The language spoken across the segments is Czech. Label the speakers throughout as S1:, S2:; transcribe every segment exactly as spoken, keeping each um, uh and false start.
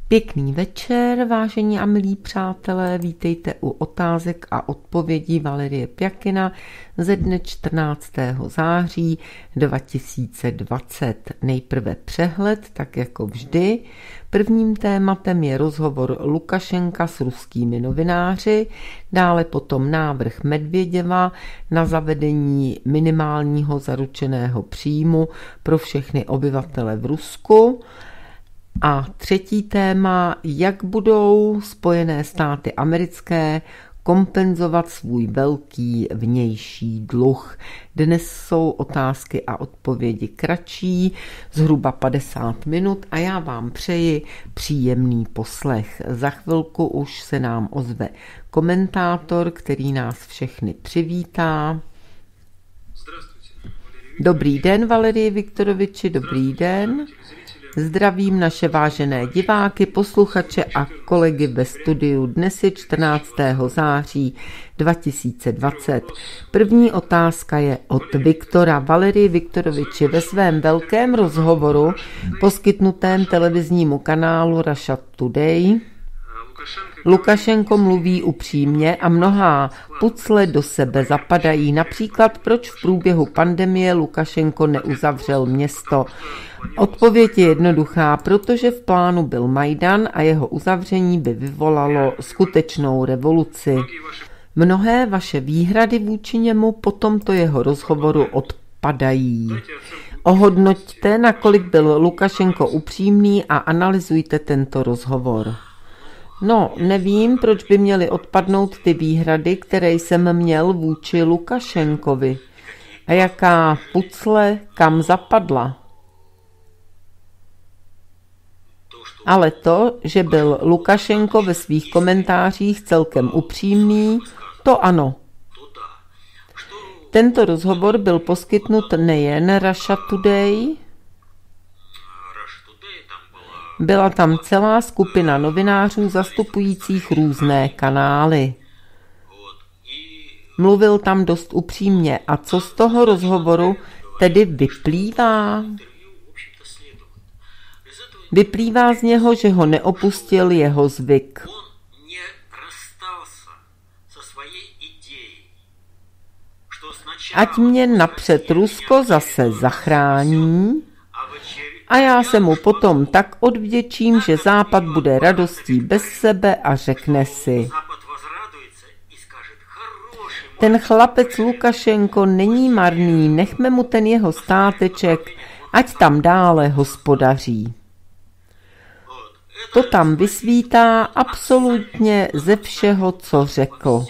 S1: Pěkný večer, vážení a milí přátelé, vítejte u otázek a odpovědí Valerie Pjakina ze dne čtrnáctého září dva tisíce dvacet. Nejprve přehled, tak jako vždy. Prvním tématem je rozhovor Lukašenka s ruskými novináři, dále potom návrh Medvěděva na zavedení minimálního zaručeného příjmu pro všechny obyvatele v Rusku. A třetí téma, jak budou Spojené státy americké kompenzovat svůj velký vnější dluh. Dnes jsou otázky a odpovědi kratší, zhruba padesát minut a já vám přeji příjemný poslech. Za chvilku už se nám ozve komentátor, který nás všechny přivítá. Dobrý den, Valerii Viktoroviči, dobrý den. Zdravím naše vážené diváky, posluchače a kolegy ve studiu. Dnes je čtrnáctého září dva tisíce dvacet. První otázka je od Viktora. Valerii Viktoroviči, ve svém velkém rozhovoru poskytnutém televiznímu kanálu Russia Today Lukašenko mluví upřímně a mnohá pucle do sebe zapadají. Například, proč v průběhu pandemie Lukašenko neuzavřel město. Odpověď je jednoduchá, protože v plánu byl Majdan a jeho uzavření by vyvolalo skutečnou revoluci. Mnohé vaše výhrady vůči němu po tomto jeho rozhovoru odpadají. Ohodnoťte, nakolik byl Lukašenko upřímný a analyzujte tento rozhovor. No, nevím, proč by měly odpadnout ty výhrady, které jsem měl vůči Lukašenkovi. A jaká pucle kam zapadla? Ale to, že byl Lukašenko ve svých komentářích celkem upřímný, to ano. Tento rozhovor byl poskytnut nejen Russia Today, byla tam celá skupina novinářů zastupujících různé kanály. Mluvil tam dost upřímně. A co z toho rozhovoru tedy vyplývá? Vyplývá z něho, že ho neopustil jeho zvyk. Ať mě napřed Rusko zase zachrání, a já se mu potom tak odvděčím, že Západ bude radostí bez sebe a řekne si: ten chlapec Lukašenko není marný, nechme mu ten jeho státeček, ať tam dále hospodaří. To tam vysvítá absolutně ze všeho, co řekl.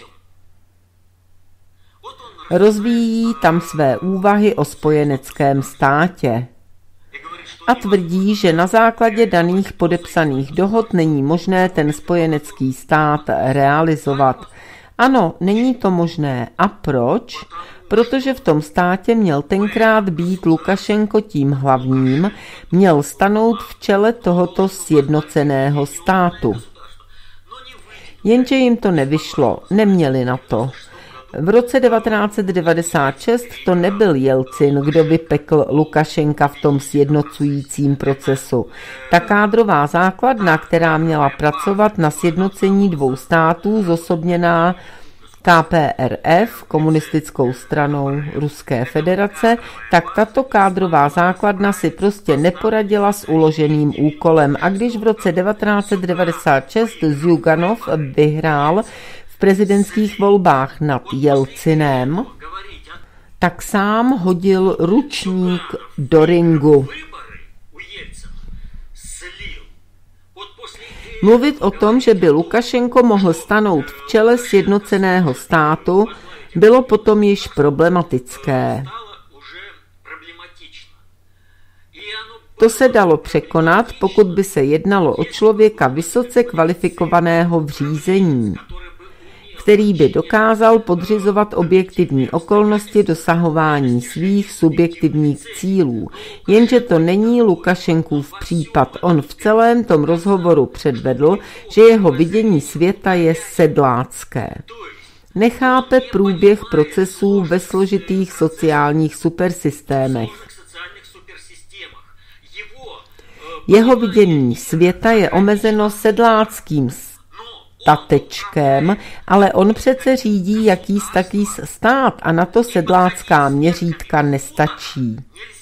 S1: Rozvíjí tam své úvahy o spojeneckém státě. A tvrdí, že na základě daných podepsaných dohod není možné ten spojenecký stát realizovat. Ano, není to možné. A proč? Protože v tom státě měl tenkrát být Lukašenko tím hlavním, měl stanout v čele tohoto sjednoceného státu. Jenže jim to nevyšlo, neměli na to. V roce devatenáct set devadesát šest to nebyl Jelcin, kdo vypekl Lukašenka v tom sjednocujícím procesu. Ta kádrová základna, která měla pracovat na sjednocení dvou států, zosobněná K P R F, komunistickou stranou Ruské federace, tak tato kádrová základna si prostě neporadila s uloženým úkolem. A když v roce devatenáct set devadesát šest Zjuganov vyhrál v prezidentských volbách nad Jelcinem, tak sám hodil ručník do ringu. Mluvit o tom, že by Lukašenko mohl stanout v čele sjednoceného státu, bylo potom již problematické. To se dalo překonat, pokud by se jednalo o člověka vysoce kvalifikovaného v řízení, který by dokázal podřizovat objektivní okolnosti dosahování svých subjektivních cílů. Jenže to není Lukašenkův případ. On v celém tom rozhovoru předvedl, že jeho vidění světa je sedlácké. Nechápe průběh procesů ve složitých sociálních supersystémech. Jeho vidění světa je omezeno sedláckým statečkem, ale on přece řídí jakýs takýs stát a na to sedlácká měřítka nestačí.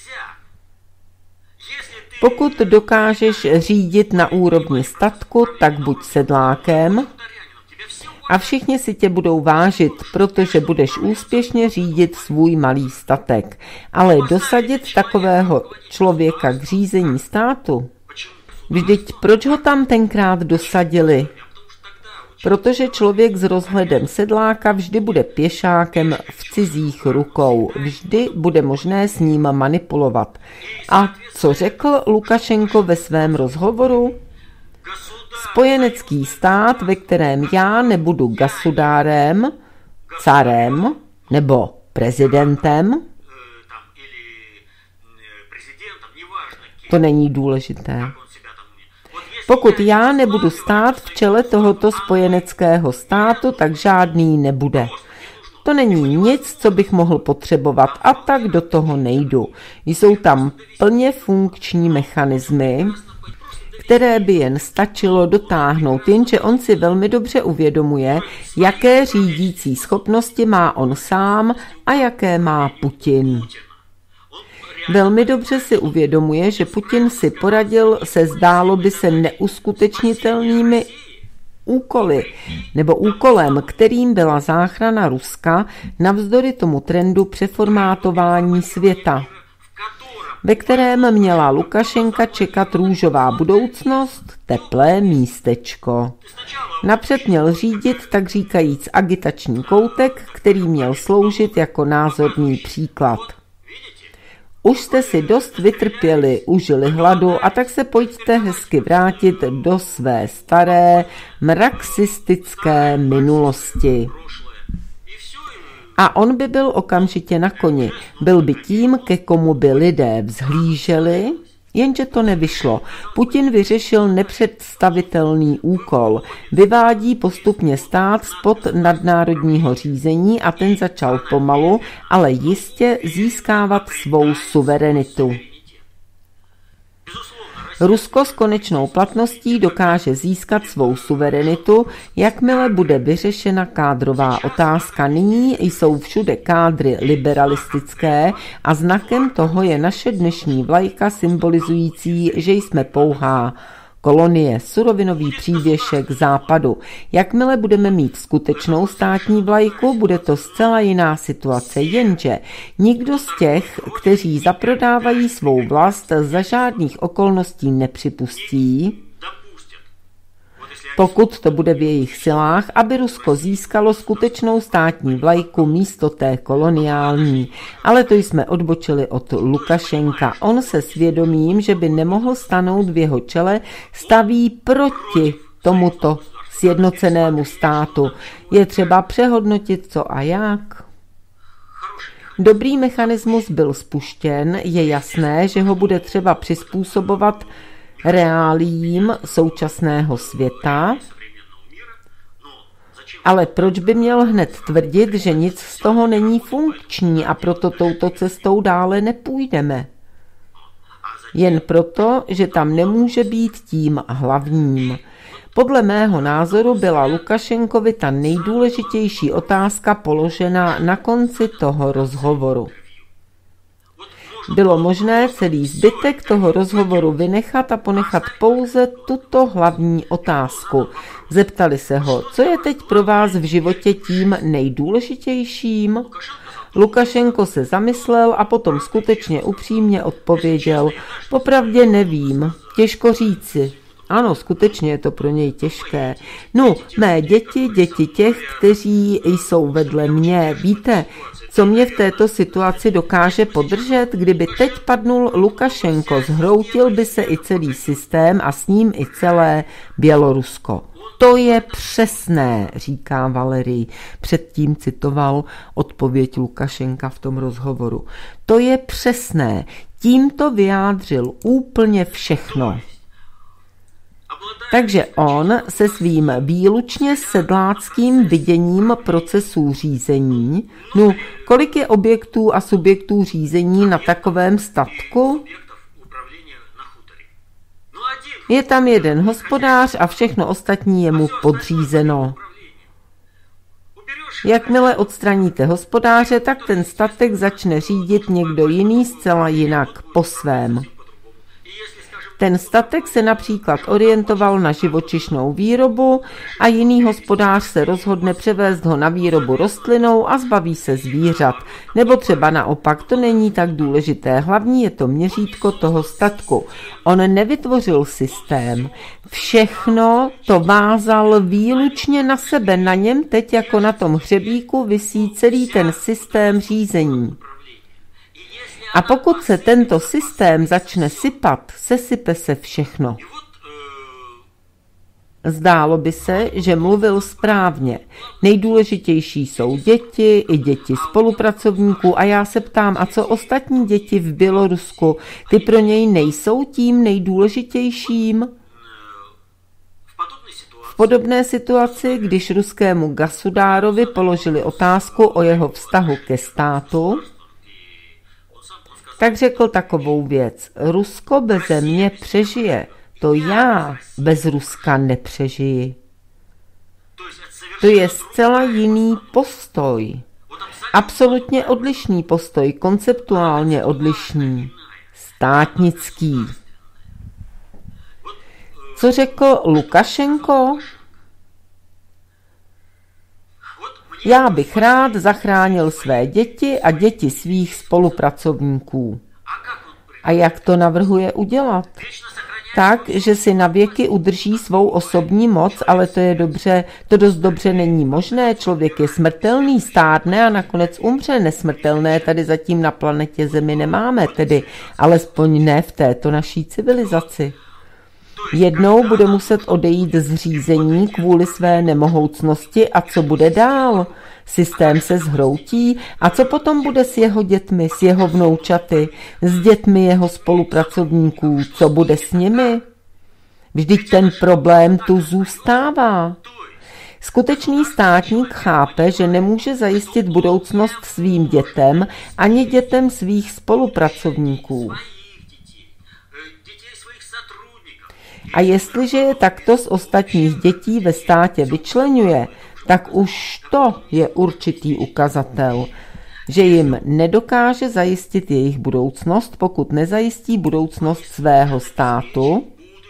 S1: Pokud dokážeš řídit na úrovni statku, tak buď sedlákem a všichni si tě budou vážit, protože budeš úspěšně řídit svůj malý statek. Ale dosadit takového člověka k řízení státu? Vždyť proč ho tam tenkrát dosadili? Protože člověk s rozhledem sedláka vždy bude pěšákem v cizích rukou, vždy bude možné s ním manipulovat. A co řekl Lukašenko ve svém rozhovoru? Spojenecký stát, ve kterém já nebudu gasudárem, carem nebo prezidentem, to není důležité. Pokud já nebudu stát v čele tohoto spojeneckého státu, tak žádný nebude. To není nic, co bych mohl potřebovat a tak do toho nejdu. Jsou tam plně funkční mechanismy, které by jen stačilo dotáhnout, jenže on si velmi dobře uvědomuje, jaké řídící schopnosti má on sám a jaké má Putin. Velmi dobře si uvědomuje, že Putin si poradil se zdálo by se neuskutečnitelnými úkoly, nebo úkolem, kterým byla záchrana Ruska navzdory tomu trendu přeformátování světa, ve kterém měla Lukašenka čekat růžová budoucnost, teplé místečko. Napřed měl řídit, tak říkajíc, agitační koutek, který měl sloužit jako názorný příklad. Už jste si dost vytrpěli, užili hladu a tak se pojďte hezky vrátit do své staré marxistické minulosti. A on by byl okamžitě na koni, byl by tím, ke komu by lidé vzhlíželi, jenže to nevyšlo. Putin vyřešil nepředstavitelný úkol. Vyvádí postupně stát spod nadnárodního řízení a ten začal pomalu, ale jistě získávat svou suverenitu. Rusko s konečnou platností dokáže získat svou suverenitu, jakmile bude vyřešena kádrová otázka. Nyní jsou všude kádry liberalistické a znakem toho je naše dnešní vlajka symbolizující, že jsme pouhá kolonie, surovinový přívěšek západu. Jakmile budeme mít skutečnou státní vlajku, bude to zcela jiná situace, jenže nikdo z těch, kteří zaprodávají svou vlast, za žádných okolností nepřipustí, pokud to bude v jejich silách, aby Rusko získalo skutečnou státní vlajku místo té koloniální. Ale to jsme odbočili od Lukašenka. On se svědomím, že by nemohl stanout v jeho čele, staví proti tomuto sjednocenému státu. Je třeba přehodnotit co a jak. Dobrý mechanismus byl spuštěn, je jasné, že ho bude třeba přizpůsobovat reáliím současného světa, ale proč by měl hned tvrdit, že nic z toho není funkční a proto touto cestou dále nepůjdeme? Jen proto, že tam nemůže být tím hlavním. Podle mého názoru byla Lukašenkovi ta nejdůležitější otázka položena na konci toho rozhovoru. Bylo možné celý zbytek toho rozhovoru vynechat a ponechat pouze tuto hlavní otázku. Zeptali se ho, co je teď pro vás v životě tím nejdůležitějším? Lukašenko se zamyslel a potom skutečně upřímně odpověděl, popravdě nevím, těžko říci. Ano, skutečně je to pro něj těžké. No, mé děti, děti těch, kteří jsou vedle mě, víte, co mě v této situaci dokáže podržet? Kdyby teď padnul Lukašenko, zhroutil by se i celý systém a s ním i celé Bělorusko. To je přesné, říká Valerij. Předtím citoval odpověď Lukašenka v tom rozhovoru. To je přesné. Tímto vyjádřil úplně všechno. Takže on se svým výlučně sedláckým viděním procesů řízení, no kolik je objektů a subjektů řízení na takovém statku? Je tam jeden hospodář a všechno ostatní je mu podřízeno. Jakmile odstraníte hospodáře, tak ten statek začne řídit někdo jiný zcela jinak, po svém. Ten statek se například orientoval na živočišnou výrobu a jiný hospodář se rozhodne převést ho na výrobu rostlinou a zbaví se zvířat. Nebo třeba naopak, to není tak důležité, hlavní je to měřítko toho statku. On nevytvořil systém, všechno to vázal výlučně na sebe, na něm teď jako na tom hřebíku visí celý ten systém řízení. A pokud se tento systém začne sypat, sesype se všechno. Zdálo by se, že mluvil správně. Nejdůležitější jsou děti i děti spolupracovníků a já se ptám, a co ostatní děti v Bělorusku? Ty pro něj nejsou tím nejdůležitějším? V podobné situaci, když ruskému gasudárovi položili otázku o jeho vztahu ke státu, tak řekl takovou věc. Rusko beze mě přežije, to já bez Ruska nepřežiji. To je zcela jiný postoj. Absolutně odlišný postoj, konceptuálně odlišný. Státnický. Co řekl Lukašenko? Já bych rád zachránil své děti a děti svých spolupracovníků. A jak to navrhuje udělat? Tak, že si na věky udrží svou osobní moc, ale to je dobře, to dost dobře není možné. Člověk je smrtelný, stárne a nakonec umře. Nesmrtelné tady zatím na planetě Zemi nemáme, tedy alespoň ne v této naší civilizaci. Jednou bude muset odejít z řízení kvůli své nemohoucnosti a co bude dál? Systém se zhroutí a co potom bude s jeho dětmi, s jeho vnoučaty, s dětmi jeho spolupracovníků, co bude s nimi? Vždyť ten problém tu zůstává. Skutečný státník chápe, že nemůže zajistit budoucnost svým dětem ani dětem svých spolupracovníků. A jestliže je takto z ostatních dětí ve státě vyčleňuje, tak už to je určitý ukazatel, že jim nedokáže zajistit jejich budoucnost, pokud nezajistí budoucnost svého státu,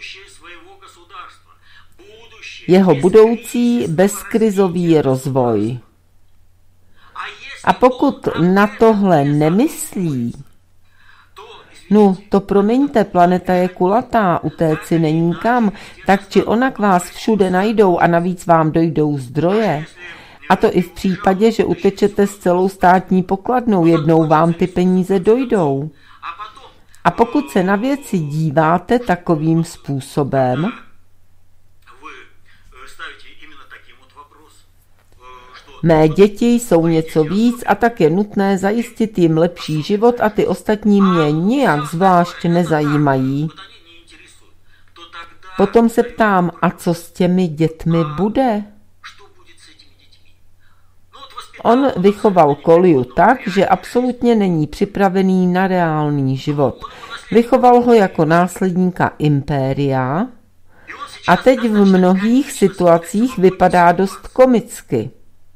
S1: jeho budoucí bezkrizový rozvoj. A pokud na tohle nemyslí, no, to promiňte, planeta je kulatá, utéct si není kam, tak či onak vás všude najdou a navíc vám dojdou zdroje. A to i v případě, že utečete s celou státní pokladnou, jednou vám ty peníze dojdou. A pokud se na věci díváte takovým způsobem, mé děti jsou něco víc a tak je nutné zajistit jim lepší život a ty ostatní mě nijak zvlášť nezajímají. Potom se ptám, a co s těmi dětmi bude? On vychoval Kolju tak, že absolutně není připravený na reálný život. Vychoval ho jako následníka impéria a teď v mnohých situacích vypadá dost komicky.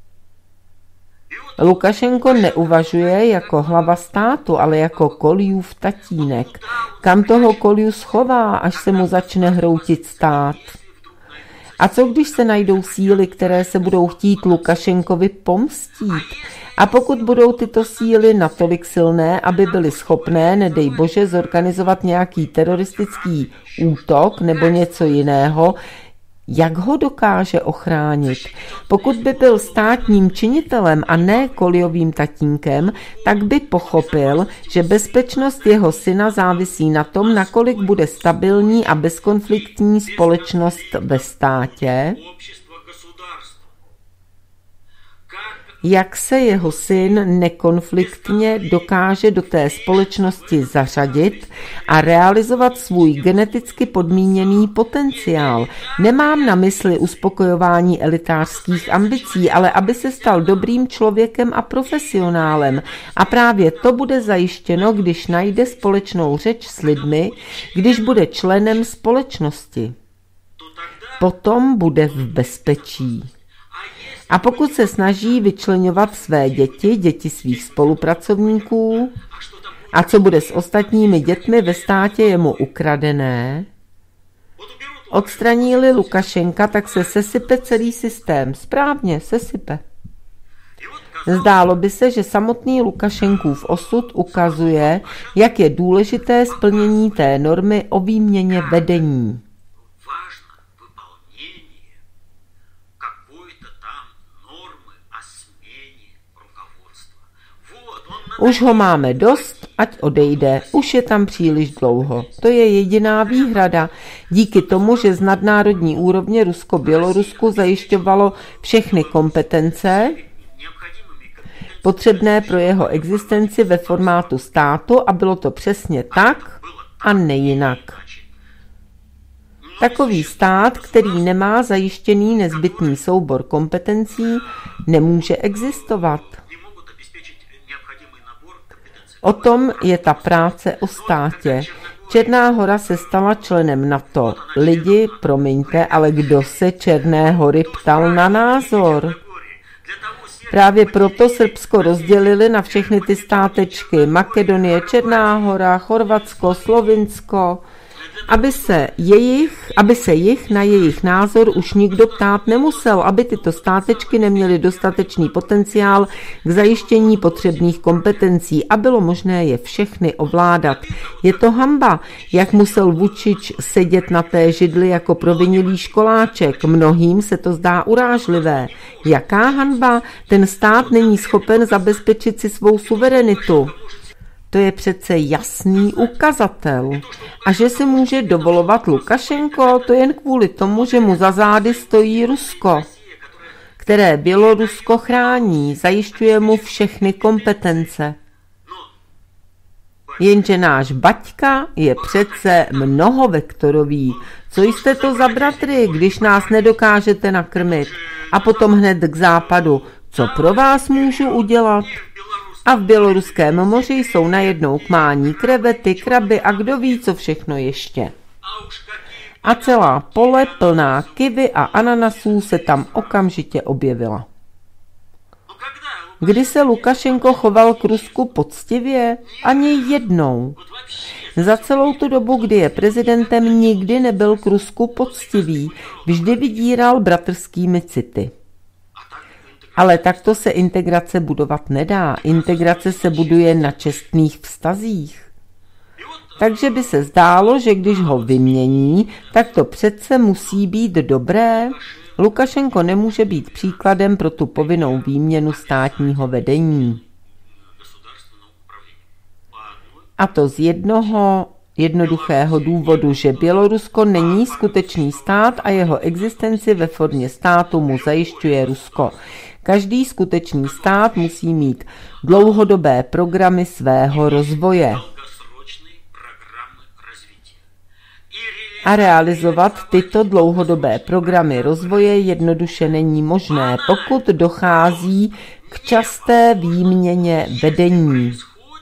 S1: Lukašenko neuvažuje jako hlava státu, ale jako Koljův tatínek. Kam toho Kolju schová, až se mu začne hroutit stát? A co když se najdou síly, které se budou chtít Lukašenkovi pomstít? A pokud budou tyto síly natolik silné, aby byly schopné, nedej bože, zorganizovat nějaký teroristický útok nebo něco jiného, jak ho dokáže ochránit? Pokud by byl státním činitelem a ne Koljovým tatínkem, tak by pochopil, že bezpečnost jeho syna závisí na tom, nakolik bude stabilní a bezkonfliktní společnost ve státě, jak se jeho syn nekonfliktně dokáže do té společnosti zařadit a realizovat svůj geneticky podmíněný potenciál. Nemám na mysli uspokojování elitářských ambicí, ale aby se stal dobrým člověkem a profesionálem. A právě to bude zajištěno, když najde společnou řeč s lidmi, když bude členem společnosti. Potom bude v bezpečí. A pokud se snaží vyčleňovat své děti, děti svých spolupracovníků, a co bude s ostatními dětmi ve státě jemu ukradené, odstraní-li Lukašenka, tak se sesype celý systém. Správně, sesype. Zdálo by se, že samotný Lukašenkův osud ukazuje, jak je důležité splnění té normy o výměně vedení. Už ho máme dost, ať odejde, už je tam příliš dlouho. To je jediná výhrada. Díky tomu, že z nadnárodní úrovně Rusko-Bělorusku zajišťovalo všechny kompetence potřebné pro jeho existenci ve formátu státu a bylo to přesně tak a nejinak. Takový stát, který nemá zajištěný nezbytný soubor kompetencí, nemůže existovat. O tom je ta práce o státě. Černá Hora se stala členem NATO. Lidi, promiňte, ale kdo se Černé Hory ptal na názor? Právě proto Srbsko rozdělili na všechny ty státečky. Makedonie, Černá Hora, Chorvatsko, Slovinsko. Aby se, jejich, aby se jich na jejich názor už nikdo ptát nemusel, aby tyto státečky neměly dostatečný potenciál k zajištění potřebných kompetencí a bylo možné je všechny ovládat. Je to hanba, jak musel Vučić sedět na té židli jako provinilý školáček. Mnohým se to zdá urážlivé. Jaká hanba? Ten stát není schopen zabezpečit si svou suverenitu. To je přece jasný ukazatel. A že si může dovolovat Lukašenko, to jen kvůli tomu, že mu za zády stojí Rusko, které Bělorusko chrání, zajišťuje mu všechny kompetence. Jenže náš Baťka je přece mnohovektorový. Co jste to za bratry, když nás nedokážete nakrmit? A potom hned k západu. Co pro vás můžu udělat? A v Běloruském moři jsou najednou k mání krevety, kraby a kdo ví, co všechno ještě. A celá pole plná kivy a ananasů se tam okamžitě objevila. Kdy se Lukašenko choval k Rusku poctivě? Ani jednou. Za celou tu dobu, kdy je prezidentem, nikdy nebyl k Rusku poctivý, vždy vydíral bratrskými city. Ale takto se integrace budovat nedá. Integrace se buduje na čestných vztazích. Takže by se zdálo, že když ho vymění, tak to přece musí být dobré. Lukašenko nemůže být příkladem pro tu povinnou výměnu státního vedení. A to z jednoho jednoduchého důvodu, že Bělorusko není skutečný stát a jeho existenci ve formě státu mu zajišťuje Rusko. Každý skutečný stát musí mít dlouhodobé programy svého rozvoje. A realizovat tyto dlouhodobé programy rozvoje jednoduše není možné, pokud dochází k časté výměně vedení.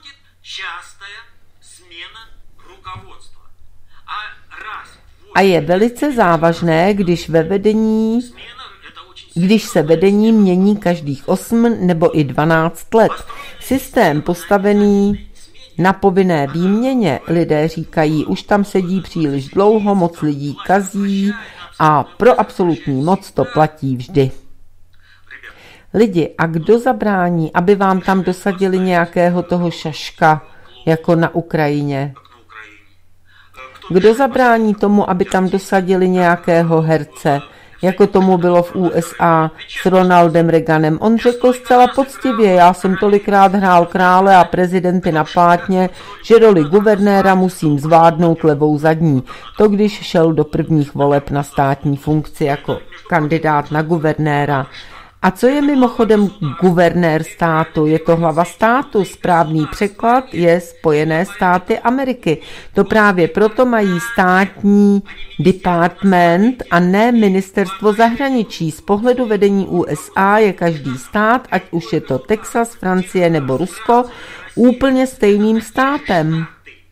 S1: A je velice závažné, když ve vedení když se vedení mění každých osm nebo i dvanáct let. Systém postavený na povinné výměně, lidé říkají, už tam sedí příliš dlouho, moc lidí kazí a pro absolutní moc to platí vždy. Lidi, a kdo zabrání, aby vám tam dosadili nějakého toho šaška, jako na Ukrajině? Kdo zabrání tomu, aby tam dosadili nějakého herce, jako tomu bylo v U S A s Ronaldem Reaganem? On řekl zcela poctivě, já jsem tolikrát hrál krále a prezidenty na plátně, že roli guvernéra musím zvládnout levou zadní. To když šel do prvních voleb na státní funkci jako kandidát na guvernéra. A co je mimochodem guvernér státu? Je to hlava státu. Správný překlad je Spojené státy Ameriky. To právě proto mají státní department a ne ministerstvo zahraničí. Z pohledu vedení U S A je každý stát, ať už je to Texas, Francie nebo Rusko, úplně stejným státem.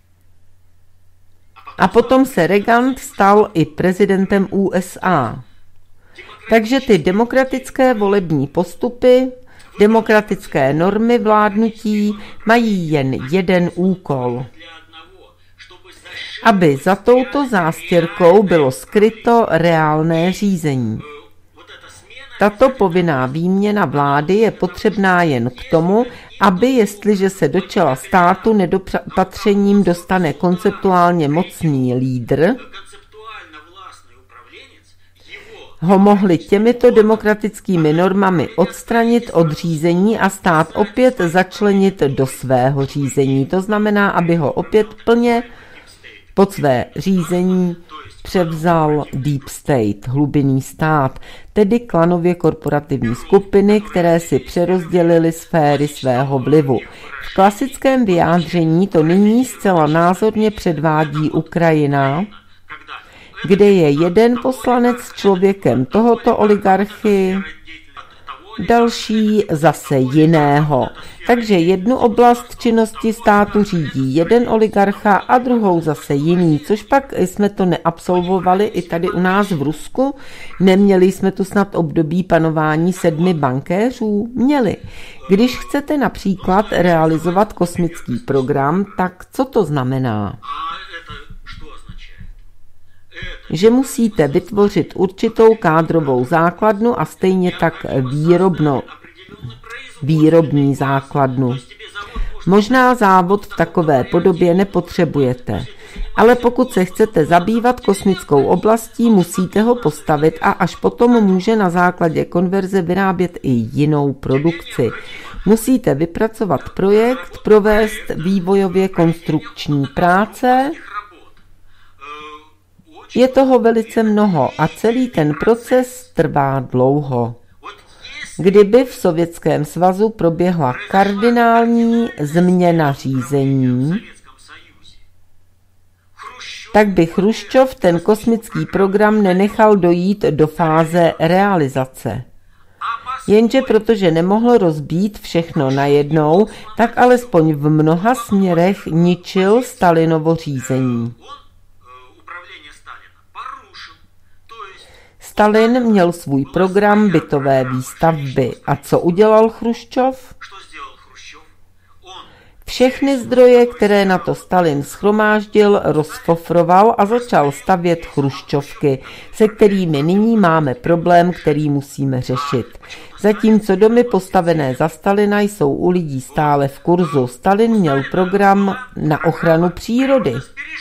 S1: A potom se Reagan stal i prezidentem U S A. Takže ty demokratické volební postupy, demokratické normy vládnutí mají jen jeden úkol. Aby za touto zástěrkou bylo skryto reálné řízení. Tato povinná výměna vlády je potřebná jen k tomu, aby, jestliže se do čela státu nedopatřením dostane konceptuálně mocný lídr, ho mohli těmito demokratickými normami odstranit od řízení a stát opět začlenit do svého řízení. To znamená, aby ho opět plně pod své řízení převzal Deep State, hlubinný stát, tedy klanově korporativní skupiny, které si přerozdělily sféry svého vlivu. V klasickém vyjádření to nyní zcela názorně předvádí Ukrajina, kde je jeden poslanec člověkem tohoto oligarchy, další zase jiného. Takže jednu oblast činnosti státu řídí jeden oligarcha a druhou zase jiný, což pak jsme to neabsolvovali i tady u nás v Rusku. Neměli jsme tu snad období panování sedmi bankéřů? Měli. Když chcete například realizovat kosmický program, tak co to znamená? Že musíte vytvořit určitou kádrovou základnu a stejně tak výrobno, výrobní základnu. Možná závod v takové podobě nepotřebujete, ale pokud se chcete zabývat kosmickou oblastí, musíte ho postavit a až potom může na základě konverze vyrábět i jinou produkci. Musíte vypracovat projekt, provést vývojově konstrukční práce. Je toho velice mnoho a celý ten proces trvá dlouho. Kdyby v Sovětském svazu proběhla kardinální změna řízení, tak by Chruščov ten kosmický program nenechal dojít do fáze realizace. Jenže protože nemohl rozbít všechno najednou, tak alespoň v mnoha směrech ničil Stalinovo řízení. Stalin měl svůj program bytové výstavby. A co udělal Chruščov? Všechny zdroje, které na to Stalin shromáždil, rozfofroval a začal stavět chruščovky, se kterými nyní máme problém, který musíme řešit. Zatímco domy postavené za Stalina jsou u lidí stále v kurzu. Stalin měl program na ochranu přírody.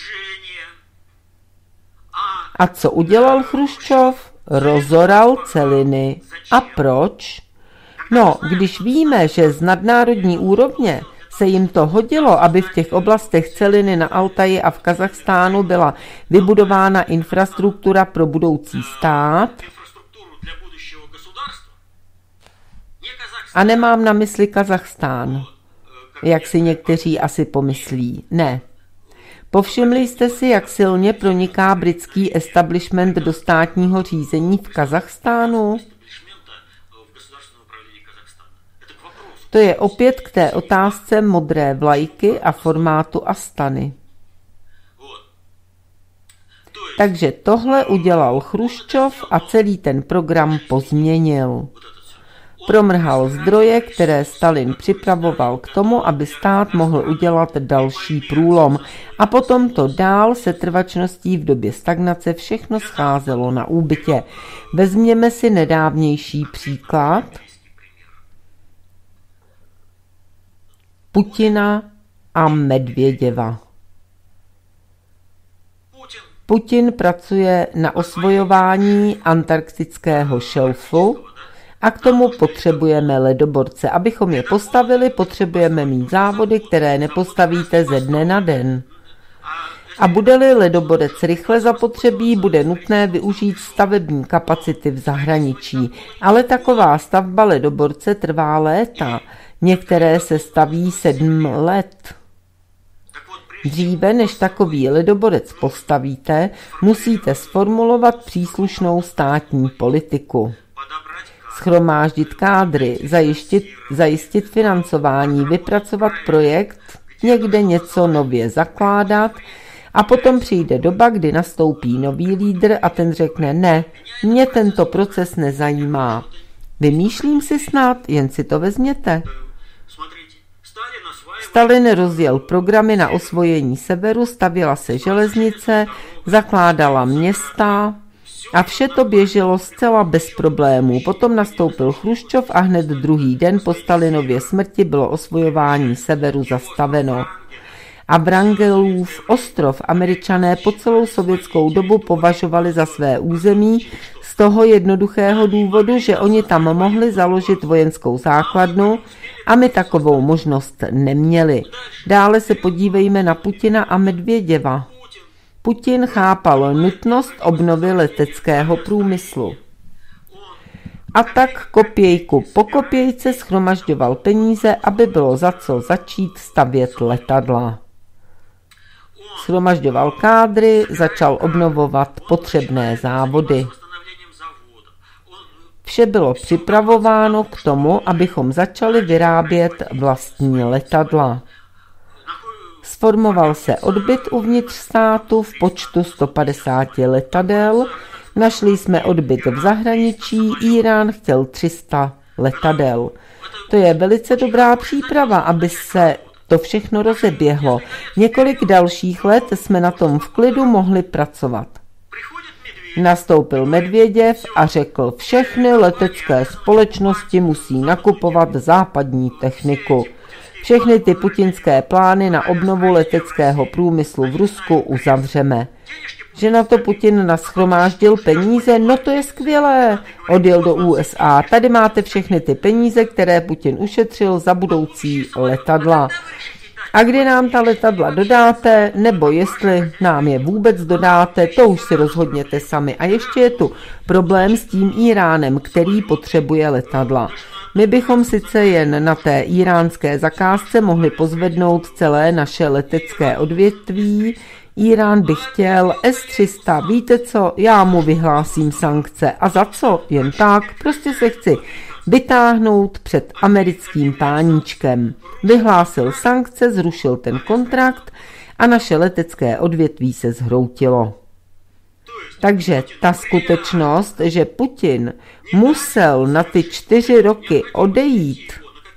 S1: A co udělal Chruščov? Rozoral celiny. A proč? No, když víme, že z nadnárodní úrovně se jim to hodilo, aby v těch oblastech celiny na Altaji a v Kazachstánu byla vybudována infrastruktura pro budoucí stát, a nemám na mysli Kazachstán, jak si někteří asi pomyslí. Ne. Povšimli jste si, jak silně proniká britský establishment do státního řízení v Kazachstánu? To je opět k té otázce modré vlajky a formátu Astany. Takže tohle udělal Chruščov a celý ten program pozměnil. Promrhal zdroje, které Stalin připravoval k tomu, aby stát mohl udělat další průlom. A potom to dál se trvačností v době stagnace všechno scházelo na úbytě. Vezměme si nedávnější příklad Putina a Medvěděva. Putin pracuje na osvojování antarktického šelfu a k tomu potřebujeme ledoborce. Abychom je postavili, potřebujeme mít závody, které nepostavíte ze dne na den. A bude-li ledoborec rychle zapotřebí, bude nutné využít stavební kapacity v zahraničí. Ale taková stavba ledoborce trvá léta. Některé se staví sedm let. Dříve, než takový ledoborec postavíte, musíte sformulovat příslušnou státní politiku. Shromáždit kádry, zajistit, zajistit financování, vypracovat projekt, někde něco nově zakládat a potom přijde doba, kdy nastoupí nový lídr a ten řekne ne, mě tento proces nezajímá. Vymýšlím si snad, jen si to vezměte. Stalin rozjel programy na osvojení severu, stavěla se železnice, zakládala města a vše to běželo zcela bez problémů. Potom nastoupil Chruščov a hned druhý den po Stalinově smrti bylo osvojování severu zastaveno. A Wrangelův ostrov Američané po celou sovětskou dobu považovali za své území z toho jednoduchého důvodu, že oni tam mohli založit vojenskou základnu a my takovou možnost neměli. Dále se podívejme na Putina a Medvěděva. Putin chápal nutnost obnovy leteckého průmyslu. A tak kopějku po kopějce shromažďoval peníze, aby bylo za co začít stavět letadla. Shromažďoval kádry, začal obnovovat potřebné závody. Vše bylo připravováno k tomu, abychom začali vyrábět vlastní letadla. Sformoval se odbyt uvnitř státu v počtu sto padesát letadel, našli jsme odbyt v zahraničí, Írán chtěl tři sta letadel. To je velice dobrá příprava, aby se to všechno rozeběhlo. Několik dalších let jsme na tom v klidu mohli pracovat. Nastoupil Medvěděv a řekl, všechny letecké společnosti musí nakupovat západní techniku. Všechny ty putinské plány na obnovu leteckého průmyslu v Rusku uzavřeme. Že na to Putin nashromáždil peníze, no to je skvělé. Odjel do U S A, tady máte všechny ty peníze, které Putin ušetřil za budoucí letadla. A kdy nám ta letadla dodáte, nebo jestli nám je vůbec dodáte, to už si rozhodněte sami. A ještě je tu problém s tím Íránem, který potřebuje letadla. My bychom sice jen na té íránské zakázce mohli pozvednout celé naše letecké odvětví. Írán by chtěl S tři sta, víte co, já mu vyhlásím sankce. A za co? Jen tak, prostě se chci vytáhnout před americkým páníčkem. Vyhlásil sankce, zrušil ten kontrakt a naše letecké odvětví se zhroutilo. Takže ta skutečnost, že Putin musel na ty čtyři roky odejít,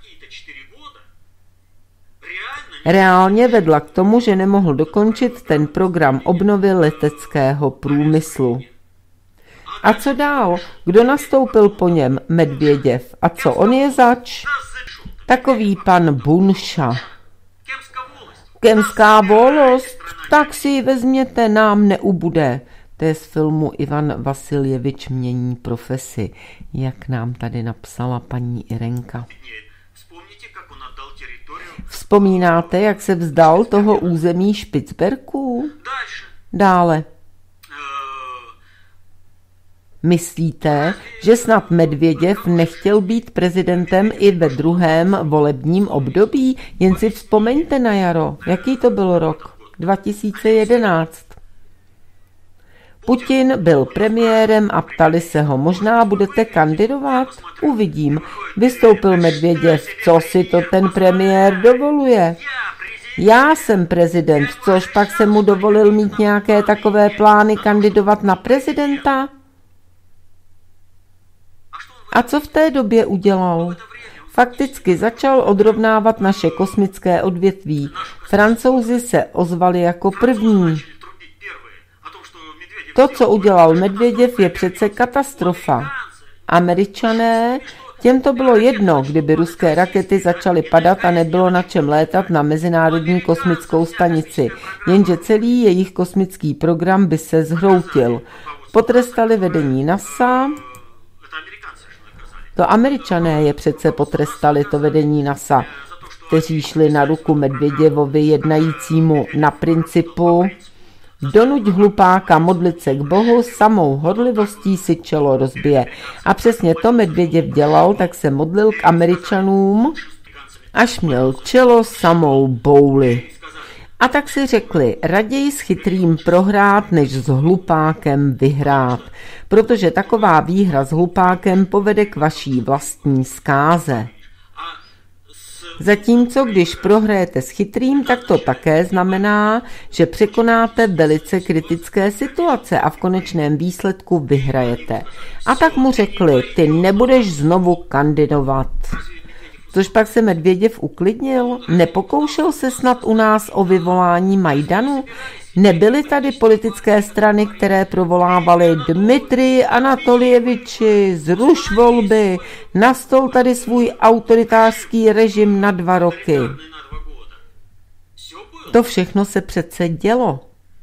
S1: reálně vedla k tomu, že nemohl dokončit ten program obnovy leteckého průmyslu. A co dál? Kdo nastoupil po něm? Medvěděv. A co on je zač? Takový pan Bunša. Kemská volost, tak si ji vezměte, nám neubude. To je z filmu Ivan Vasiljevič mění profesi, jak nám tady napsala paní Irenka. Vzpomínáte, jak se vzdal toho území Špicberků? Dále. Myslíte, že snad Medvěděv nechtěl být prezidentem i ve druhém volebním období? Jen si vzpomeňte na jaro. Jaký to byl rok? dva tisíce jedenáct. Putin byl premiérem a ptali se ho, možná budete kandidovat? Uvidím. Vystoupil Medvěděv, co si to ten premiér dovoluje? Já jsem prezident, což pak se mu dovolil mít nějaké takové plány kandidovat na prezidenta? A co v té době udělal? Fakticky začal odrovnávat naše kosmické odvětví. Francouzi se ozvali jako první. To, co udělal Medvěděv, je přece katastrofa. Američané, těm to bylo jedno, kdyby ruské rakety začaly padat a nebylo na čem létat na Mezinárodní kosmickou stanici, jenže celý jejich kosmický program by se zhroutil. Potrestali vedení NASA. To Američané je přece potrestali, to vedení NASA, kteří šli na ruku Medvěděvovi jednajícímu na principu Donuť hlupáka modlit se k Bohu, samou horlivostí si čelo rozbije. A přesně to Medvěděv dělal, tak se modlil k Američanům, až měl čelo samou bouli. A tak si řekli, raději s chytrým prohrát, než s hlupákem vyhrát, protože taková výhra s hlupákem povede k vaší vlastní zkáze. Zatímco když prohrajete s chytrým, tak to také znamená, že překonáte velice kritické situace a v konečném výsledku vyhrajete. A tak mu řekli, ty nebudeš znovu kandidovat. Což pak se Medvěděv uklidnil? Nepokoušel se snad u nás o vyvolání Majdanu? Nebyly tady politické strany, které provolávaly Dmitrij Anatolieviči, zruš volby, nastol tady svůj autoritářský režim na dva roky. To všechno se přece dělo.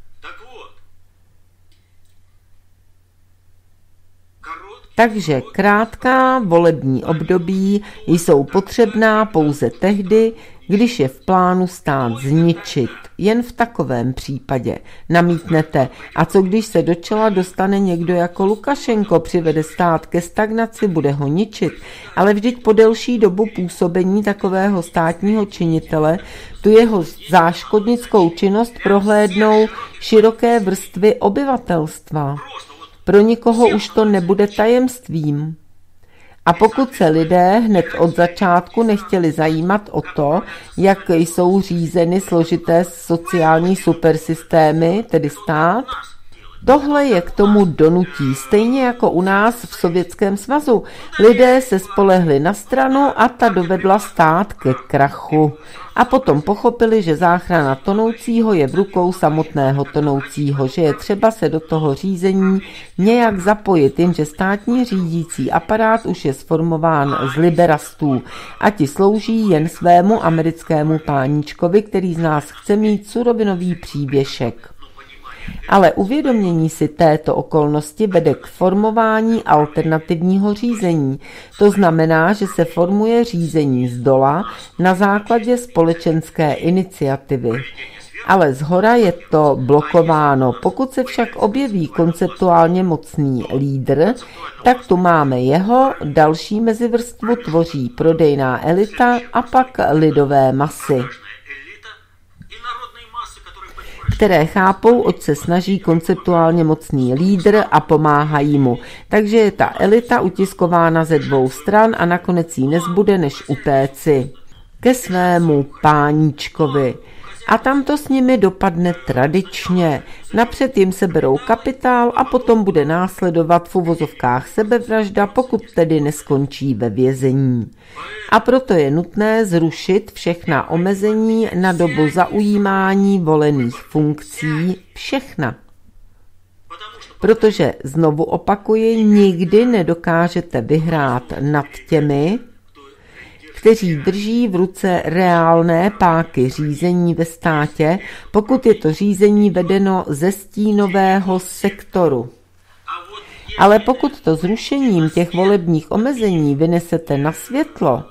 S1: Takže krátká volební období jsou potřebná pouze tehdy, když je v plánu stát zničit. Jen v takovém případě namítnete. A co když se do čela dostane někdo jako Lukašenko, přivede stát ke stagnaci, bude ho ničit. Ale vždyť po delší dobu působení takového státního činitele tu jeho záškodnickou činnost prohlédnou široké vrstvy obyvatelstva. Pro nikoho už to nebude tajemstvím. A pokud se lidé hned od začátku nechtěli zajímat o to, jak jsou řízeny složité sociální supersystémy, tedy stát, tohle je k tomu donutí, stejně jako u nás v Sovětském svazu. Lidé se spolehli na stranu a ta dovedla stát ke krachu. A potom pochopili, že záchrana tonoucího je v rukou samotného tonoucího, že je třeba se do toho řízení nějak zapojit, jenže státní řídící aparát už je sformován z liberastů a ti slouží jen svému americkému páníčkovi, který z nás chce mít surovinový přívěšek. Ale uvědomění si této okolnosti vede k formování alternativního řízení. To znamená, že se formuje řízení zdola na základě společenské iniciativy. Ale zhora je to blokováno. Pokud se však objeví konceptuálně mocný lídr, tak tu máme jeho, další mezivrstvu tvoří prodejná elita a pak lidové masy, které chápou, oč se snaží konceptuálně mocný lídr a pomáhají mu. Takže je ta elita utiskována ze dvou stran a nakonec jí nezbude, než utéci ke svému páníčkovi. A tam to s nimi dopadne tradičně. Napřed jim se berou kapitál a potom bude následovat v uvozovkách sebevražda, pokud tedy neskončí ve vězení. A proto je nutné zrušit všechna omezení na dobu zaujímání volených funkcí, všechna. Protože, znovu opakuji, nikdy nedokážete vyhrát nad těmi, kteří drží v ruce reálné páky řízení ve státě, pokud je to řízení vedeno ze stínového sektoru. Ale pokud to zrušením těch volebních omezení vynesete na světlo,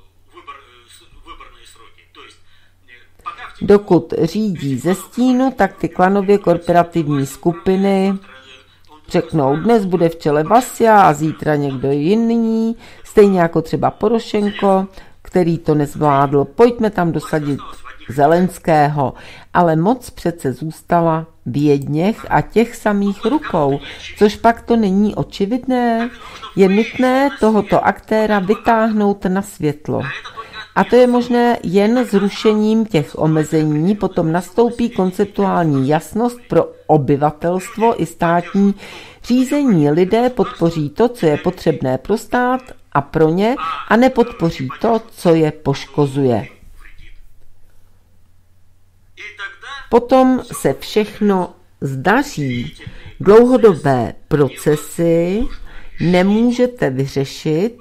S1: dokud řídí ze stínu, tak ty klanově korporativní skupiny řeknou, dnes bude v čele Vasja a zítra někdo jiný, stejně jako třeba Porošenko, který to nezvládl. Pojďme tam dosadit Zelenského, ale moc přece zůstala v jedněch a těch samých rukou, což pak to není očividné. Je nutné tohoto aktéra vytáhnout na světlo. A to je možné jen zrušením těch omezení, potom nastoupí konceptuální jasnost pro obyvatelstvo i státní řízení. Lidé podpoří to, co je potřebné pro stát a pro ně, a nepodpoří to, co je poškozuje. Potom se všechno zdaří. Dlouhodobé procesy nemůžete vyřešit.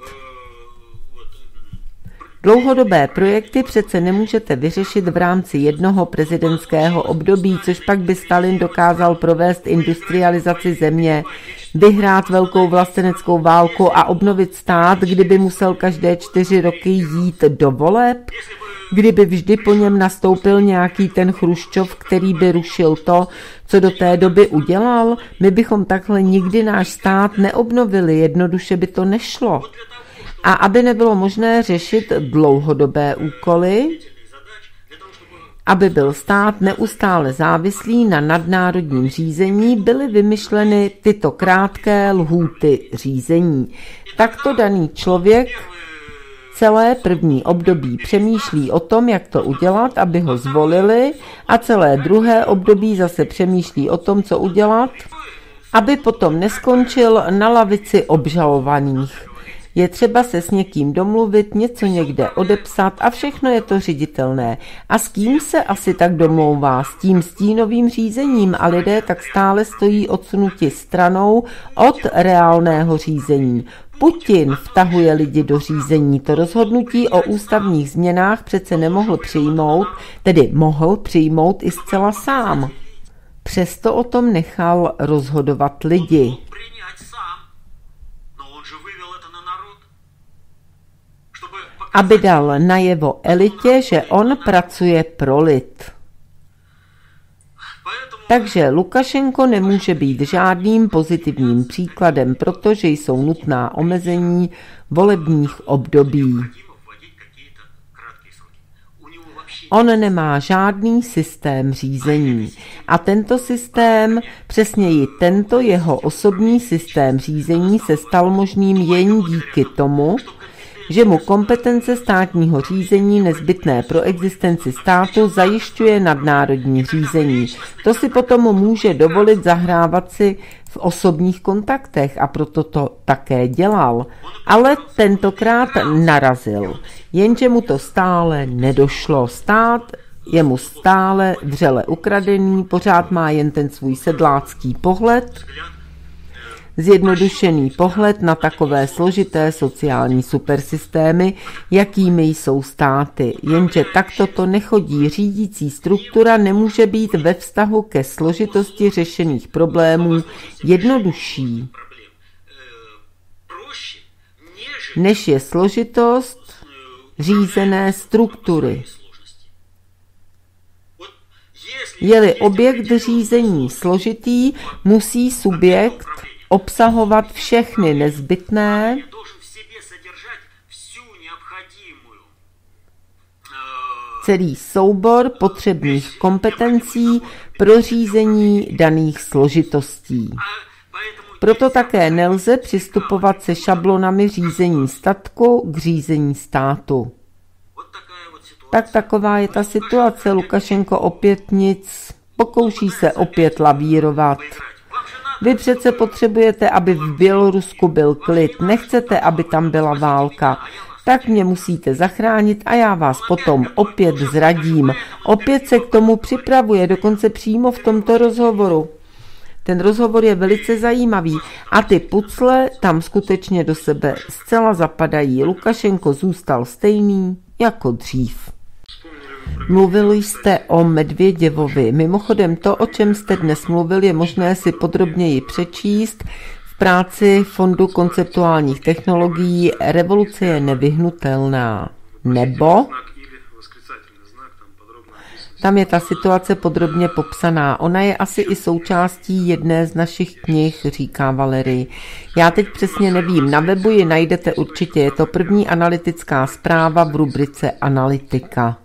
S1: Dlouhodobé projekty přece nemůžete vyřešit v rámci jednoho prezidentského období, což pak by Stalin dokázal provést industrializaci země vyhrát velkou vlasteneckou válku a obnovit stát, kdyby musel každé čtyři roky jít do voleb? Kdyby vždy po něm nastoupil nějaký ten Chruščov, který by rušil to, co do té doby udělal? My bychom takhle nikdy náš stát neobnovili, jednoduše by to nešlo. A aby nebylo možné řešit dlouhodobé úkoly, aby byl stát neustále závislý na nadnárodním řízení, byly vymyšleny tyto krátké lhůty řízení. Takto daný člověk celé první období přemýšlí o tom, jak to udělat, aby ho zvolili, a celé druhé období zase přemýšlí o tom, co udělat, aby potom neskončil na lavici obžalovaných. Je třeba se s někým domluvit, něco někde odepsat a všechno je to ředitelné. A s kým se asi tak domlouvá? S tím stínovým řízením, a lidé tak stále stojí odsunuti stranou od reálného řízení. Putin vtahuje lidi do řízení. To rozhodnutí o ústavních změnách přece nemohl přijmout, tedy mohl přijmout i zcela sám. Přesto o tom nechal rozhodovat lidi. Aby dal najevo elitě, že on pracuje pro lid. Takže Lukašenko nemůže být žádným pozitivním příkladem, protože jsou nutná omezení volebních období. On nemá žádný systém řízení. A tento systém, přesněji tento jeho osobní systém řízení, se stal možným jen díky tomu, že mu kompetence státního řízení nezbytné pro existenci státu zajišťuje nadnárodní řízení. To si potom může dovolit zahrávat si v osobních kontaktech a proto to také dělal. Ale tentokrát narazil, jenže mu to stále nedošlo. Stát je mu stále vřele ukradený, pořád má jen ten svůj sedlácký pohled, zjednodušený pohled na takové složité sociální supersystémy, jakými jsou státy. Jenže takto to nechodí. Řídící struktura nemůže být ve vztahu ke složitosti řešených problémů jednodušší, než je složitost řízené struktury. Je-li objekt řízení složitý, musí subjekt obsahovat všechny nezbytné celý soubor potřebných kompetencí pro řízení daných složitostí. Proto také nelze přistupovat se šablonami řízení statku k řízení státu. Tak taková je ta situace. Lukašenko opět nic, pokouší se opět lavírovat. Vy přece potřebujete, aby v Bělorusku byl klid, nechcete, aby tam byla válka. Tak mě musíte zachránit a já vás potom opět zradím. Opět se k tomu připravuje, dokonce přímo v tomto rozhovoru. Ten rozhovor je velice zajímavý a ty pucle tam skutečně do sebe zcela zapadají. Lukašenko zůstal stejný jako dřív. Mluvili jste o Medvěděvovi. Mimochodem to, o čem jste dnes mluvil, je možné si podrobněji přečíst v práci Fondu konceptuálních technologií Revoluce je nevyhnutelná. Nebo tam je ta situace podrobně popsaná. Ona je asi i součástí jedné z našich knih, říká Valery. Já teď přesně nevím, na webu ji najdete určitě. Je to první analytická zpráva v rubrice Analytika.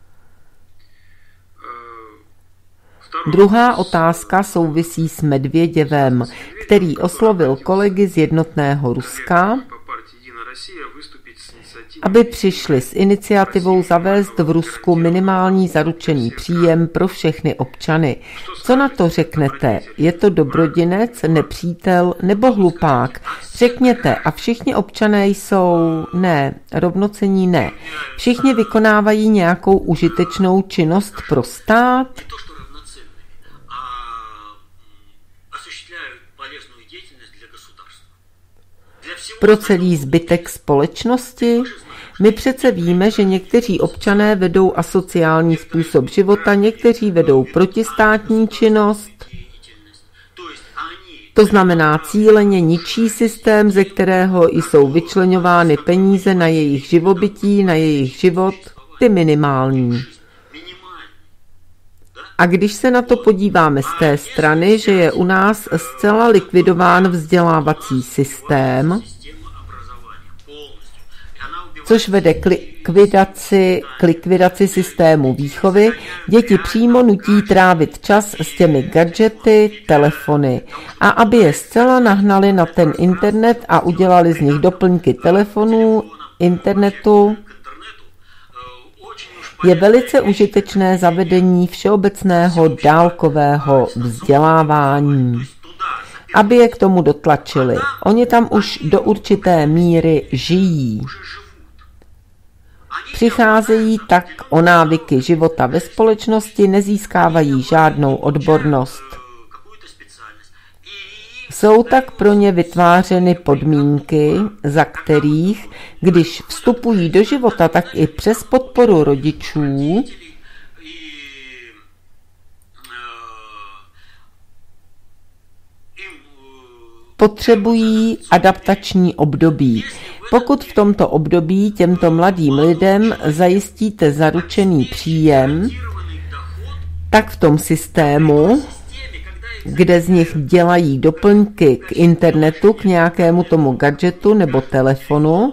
S1: Druhá otázka souvisí s Medvěděvem, který oslovil kolegy z Jednotného Ruska, aby přišli s iniciativou zavést v Rusku minimální zaručený příjem pro všechny občany. Co na to řeknete? Je to dobrodinec, nepřítel nebo hlupák? Řekněte, a všichni občané jsou... Ne, rovnocení ne. Všichni vykonávají nějakou užitečnou činnost pro stát? Pro celý zbytek společnosti? My přece víme, že někteří občané vedou asociální způsob života, někteří vedou protistátní činnost. To znamená cíleně ničí systém, ze kterého jsou vyčleňovány peníze na jejich živobytí, na jejich život, ty minimální. A když se na to podíváme z té strany, že je u nás zcela likvidován vzdělávací systém, což vede k likvidaci, k likvidaci systému výchovy, děti přímo nutí trávit čas s těmi gadgety, telefony. A aby je zcela nahnali na ten internet a udělali z nich doplňky telefonů, internetu, je velice užitečné zavedení všeobecného dálkového vzdělávání, aby je k tomu dotlačili. Oni tam už do určité míry žijí. Přicházejí tak o návyky života ve společnosti, nezískávají žádnou odbornost. Jsou tak pro ně vytvářeny podmínky, za kterých, když vstupují do života, tak i přes podporu rodičů, potřebují adaptační období. Pokud v tomto období těmto mladým lidem zajistíte zaručený příjem, tak v tom systému, kde z nich dělají doplňky k internetu, k nějakému tomu gadgetu nebo telefonu,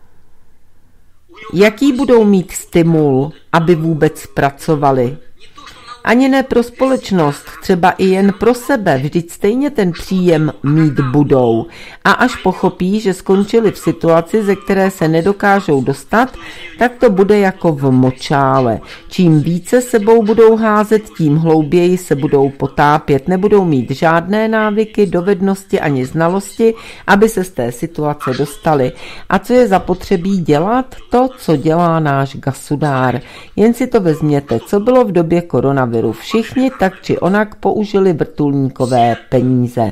S1: jaký budou mít stimul, aby vůbec pracovali. Ani ne pro společnost, třeba i jen pro sebe, vždyť stejně ten příjem mít budou. A až pochopí, že skončili v situaci, ze které se nedokážou dostat, tak to bude jako v močále. Čím více sebou budou házet, tím hlouběji se budou potápět. Nebudou mít žádné návyky, dovednosti ani znalosti, aby se z té situace dostali. A co je zapotřebí dělat? To, co dělá náš gasudár. Jen si to vezměte, co bylo v době koronaviru. Všichni tak či onak použili vrtulníkové peníze.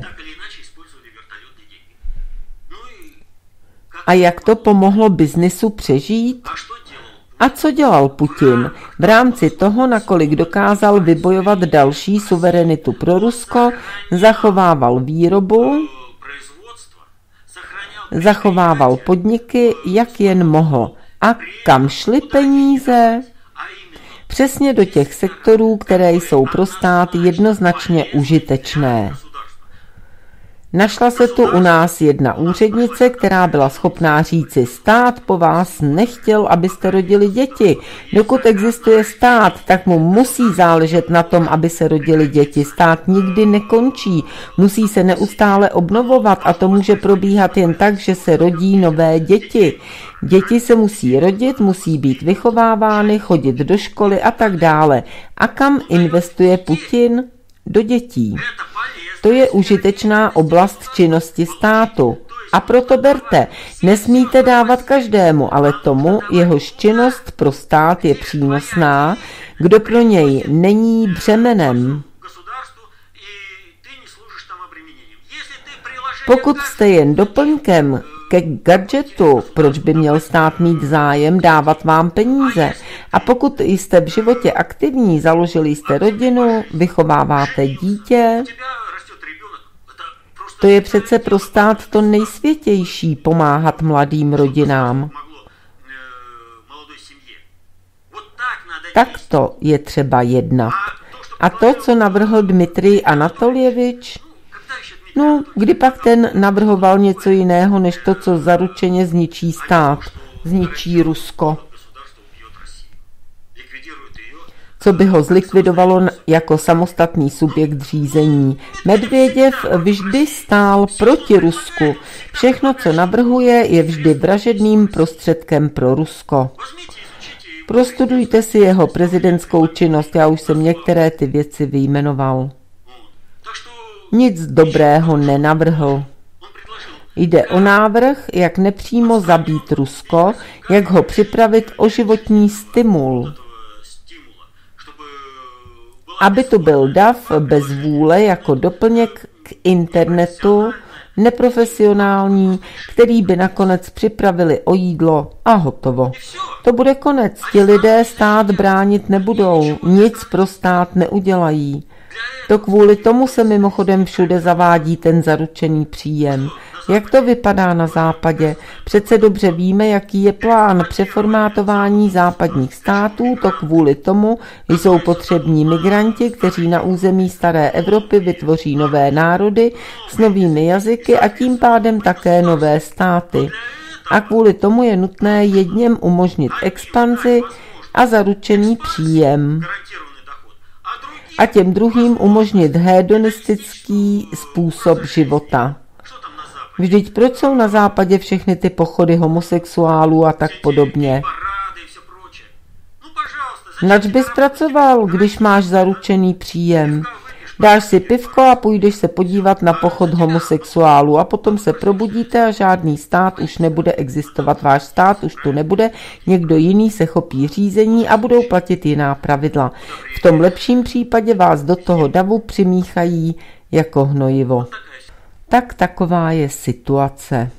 S1: A jak to pomohlo biznisu přežít? A co dělal Putin? V rámci toho, nakolik dokázal vybojovat další suverenitu pro Rusko, zachovával výrobu, zachovával podniky, jak jen mohl. A kam šly peníze? Přesně do těch sektorů, které jsou pro stát jednoznačně užitečné. Našla se tu u nás jedna úřednice, která byla schopná říci, stát po vás nechtěl, abyste rodili děti. Dokud existuje stát, tak mu musí záležet na tom, aby se rodili děti. Stát nikdy nekončí, musí se neustále obnovovat a to může probíhat jen tak, že se rodí nové děti. Děti se musí rodit, musí být vychovávány, chodit do školy a tak dále. A kam investuje Putin? Do dětí. To je užitečná oblast činnosti státu. A proto berte, nesmíte dávat každému, ale tomu, jehož činnost pro stát je přínosná, kdo pro něj není břemenem. Pokud jste jen doplňkem ke gadgetu, proč by měl stát mít zájem dávat vám peníze? A pokud jste v životě aktivní, založili jste rodinu, vychováváte dítě, to je přece pro stát to nejsvětější pomáhat mladým rodinám. Takto je třeba jednat. A to, co navrhl Dmitrij Anatoljevič, no, kdy pak ten navrhoval něco jiného, než to, co zaručeně zničí stát, zničí Rusko. Co by ho zlikvidovalo jako samostatný subjekt řízení. Medvěděv vždy stál proti Rusku. Všechno, co navrhuje, je vždy vražedným prostředkem pro Rusko. Prostudujte si jeho prezidentskou činnost, já už jsem některé ty věci vyjmenoval. Nic dobrého nenavrhl. Jde o návrh, jak nepřímo zabít Rusko, jak ho připravit o životní stimul. Aby to byl dav bez vůle jako doplněk k internetu, neprofesionální, který by nakonec připravili o jídlo a hotovo. To bude konec. Ti lidé stát bránit nebudou, nic pro stát neudělají. To kvůli tomu se mimochodem všude zavádí ten zaručený příjem. Jak to vypadá na západě? Přece dobře víme, jaký je plán přeformátování západních států, to kvůli tomu jsou potřební migranti, kteří na území staré Evropy vytvoří nové národy s novými jazyky a tím pádem také nové státy. A kvůli tomu je nutné jedněm umožnit expanzi a zaručený příjem. A těm druhým umožnit hedonistický způsob života. Vždyť proč jsou na západě všechny ty pochody homosexuálů a tak podobně? Nač bys pracoval, když máš zaručený příjem? Dáš si pivko a půjdeš se podívat na pochod homosexuálů a potom se probudíte a žádný stát už nebude existovat. Váš stát už tu nebude, někdo jiný se chopí řízení a budou platit jiná pravidla. V tom lepším případě vás do toho davu přimíchají jako hnojivo. Tak taková je situace.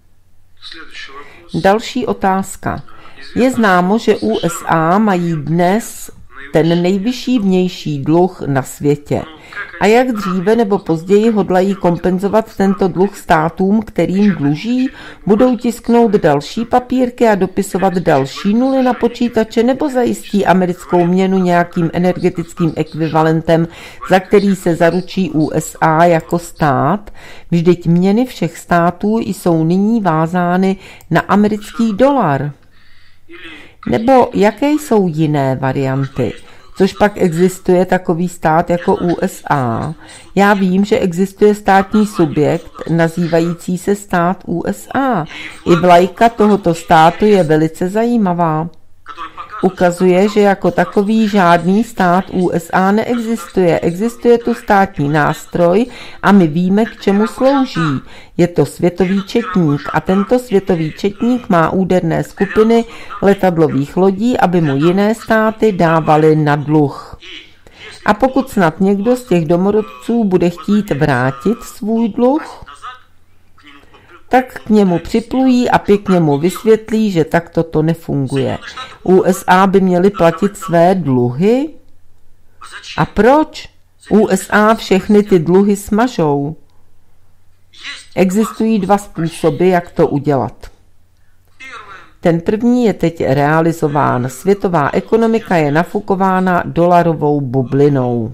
S1: Další otázka. Je známo, že U S A mají dnes ten nejvyšší vnější dluh na světě. A jak dříve nebo později hodlají kompenzovat tento dluh státům, kterým dluží? Budou tisknout další papírky a dopisovat další nuly na počítače nebo zajistí americkou měnu nějakým energetickým ekvivalentem, za který se zaručí U S A jako stát? Vždyť měny všech států jsou nyní vázány na americký dolar. Nebo jaké jsou jiné varianty? Což pak existuje takový stát jako U S A. Já vím, že existuje státní subjekt nazývající se stát U S A. I vlajka tohoto státu je velice zajímavá. Ukazuje, že jako takový žádný stát U S A neexistuje. Existuje tu státní nástroj a my víme, k čemu slouží. Je to světový četník a tento světový četník má úderné skupiny letadlových lodí, aby mu jiné státy dávaly na dluh. A pokud snad někdo z těch domorodců bude chtít vrátit svůj dluh, tak k němu připlují a pěkně mu vysvětlí, že takto to nefunguje. U S A by měli platit své dluhy? A proč? U S A všechny ty dluhy smažou. Existují dva způsoby, jak to udělat. Ten první je teď realizován. Světová ekonomika je nafukována dolarovou bublinou.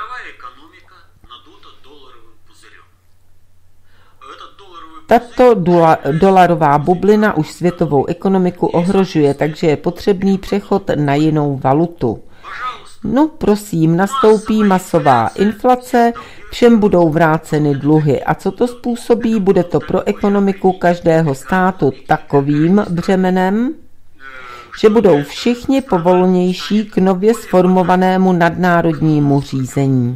S1: Tato dolarová bublina už světovou ekonomiku ohrožuje, takže je potřebný přechod na jinou valutu. No prosím, nastoupí masová inflace, všem budou vráceny dluhy. A co to způsobí? Bude to pro ekonomiku každého státu takovým břemenem, že budou všichni povolnější k nově sformovanému nadnárodnímu řízení.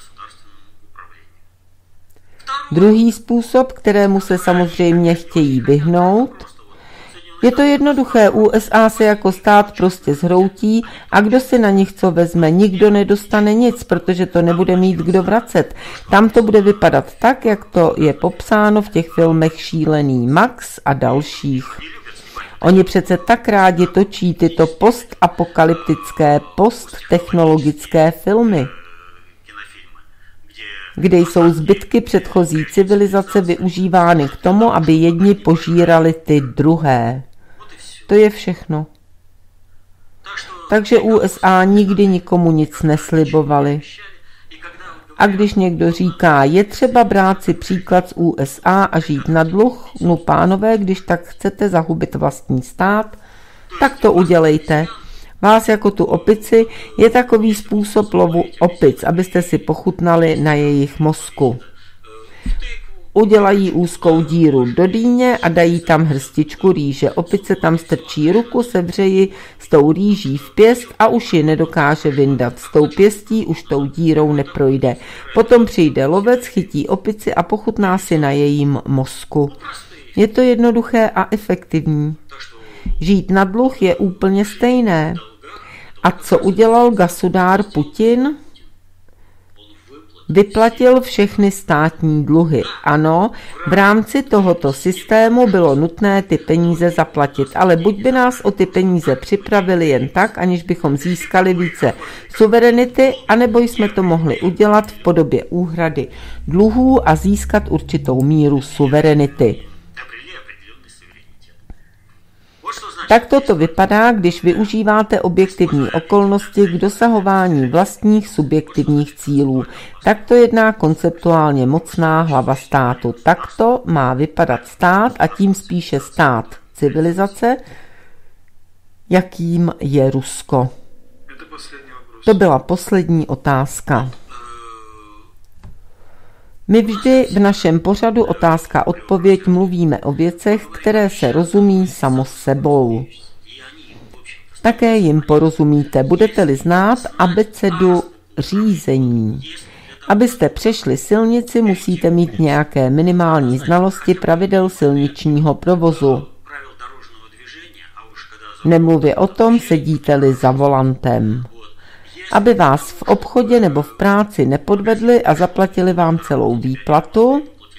S1: Druhý způsob, kterému se samozřejmě chtějí vyhnout, je to jednoduché. U S A se jako stát prostě zhroutí a kdo si na nich co vezme, nikdo nedostane nic, protože to nebude mít kdo vracet. Tam to bude vypadat tak, jak to je popsáno v těch filmech Šílený Max a dalších. Oni přece tak rádi točí tyto postapokalyptické, posttechnologické filmy, kde jsou zbytky předchozí civilizace využívány k tomu, aby jedni požírali ty druhé. To je všechno. Takže U S A nikdy nikomu nic neslibovali. A když někdo říká, je třeba brát si příklad z U S A a žít na dluh, no pánové, když tak chcete zahubit vlastní stát, tak to udělejte. Vás jako tu opici je takový způsob lovu opic, abyste si pochutnali na jejich mozku. Udělají úzkou díru do dýně a dají tam hrstičku rýže. Opice tam strčí ruku, sevře ji s tou rýží v pěst a už ji nedokáže vyndat. S tou pěstí už tou dírou neprojde. Potom přijde lovec, chytí opici a pochutná si na jejím mozku. Je to jednoduché a efektivní. Žít na dluh je úplně stejné. A co udělal gasudár Putin? vyplatil všechny státní dluhy. Ano, v rámci tohoto systému bylo nutné ty peníze zaplatit, ale buď by nás o ty peníze připravili jen tak, aniž bychom získali více suverenity, anebo jsme to mohli udělat v podobě úhrady dluhů a získat určitou míru suverenity. Tak toto vypadá, když využíváte objektivní okolnosti k dosahování vlastních subjektivních cílů. Takto jedná konceptuálně mocná hlava státu. Takto má vypadat stát a tím spíše stát civilizace, jakým je Rusko. To byla poslední otázka. My vždy v našem pořadu Otázka odpověď mluvíme o věcech, které se rozumí samo sebou. Také jim porozumíte, budete-li znát abecedu řízení. Abyste přešli silnici, musíte mít nějaké minimální znalosti pravidel silničního provozu. Nemluvě o tom, sedíte-li za volantem. Aby vás v obchodě nebo v práci nepodvedli a zaplatili vám celou výplatu,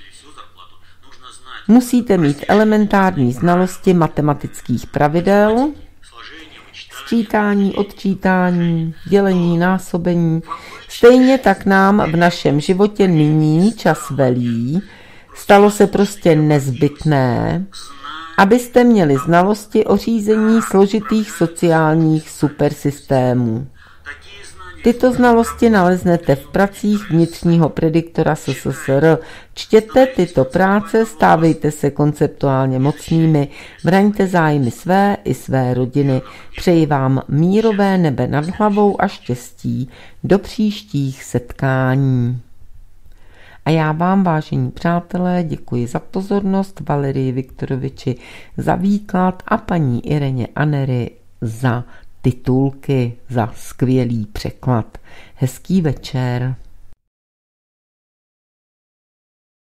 S1: musíte mít elementární znalosti matematických pravidel, sčítání, odčítání, dělení, násobení. Stejně tak nám v našem životě nyní čas velí, stalo se prostě nezbytné, abyste měli znalosti o řízení složitých sociálních supersystémů. Tyto znalosti naleznete v pracích vnitřního prediktora S S S R. Čtěte tyto práce, stávejte se konceptuálně mocnými, braňte zájmy své i své rodiny. Přeji vám mírové nebe nad hlavou a štěstí do příštích setkání. A já vám, vážení přátelé, děkuji za pozornost, Valerii Viktoroviči za výklad a paní Ireně Anery za titulky, za skvělý překlad. Hezký večer.